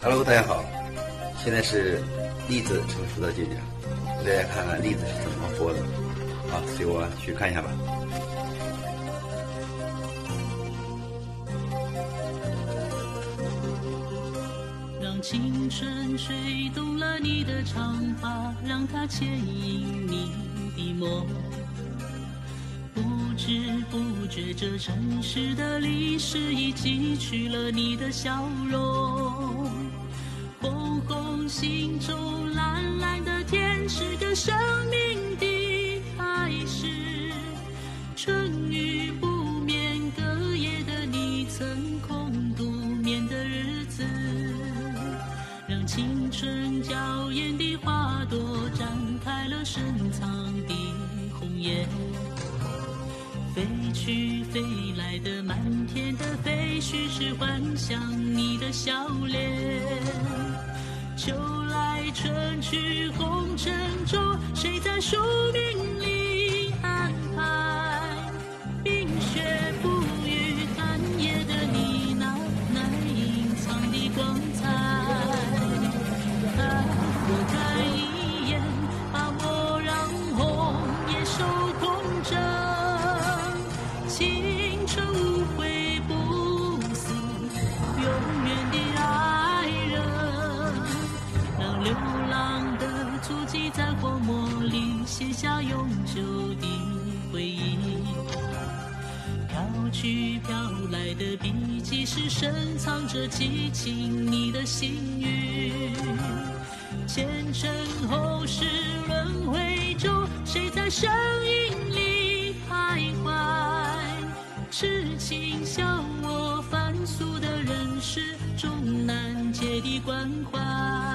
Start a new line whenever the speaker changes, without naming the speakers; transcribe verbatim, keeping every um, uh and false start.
Hello， 大家好，现在是栗子成熟的季节，大家看看栗子是怎么剥的。好，随我去看一下吧。
让青春吹动了你的长发，让它牵引你的梦。不知不觉，这城市的历史已记取了你的笑容。红红心中蓝蓝的天，是个生命的开始。春雨不眠，隔夜的你曾空独眠的日子，让青春娇艳的花朵展开了深藏的红颜。飞去飞来的满天的飞絮，是幻想你的笑脸。秋来春去红尘中，谁在宿命里安排？冰雪不语寒夜的你，那难隐藏的光彩。看我看一眼，把莫让红颜守空枕。青春无悔不死，永远的爱人。让流浪的足迹在荒漠里写下永久的回忆。飘去飘来的笔迹，是深藏着激情你的心语。前尘后世轮回中，谁在声音里徘徊？痴情笑我凡俗的人世，终难解的关怀。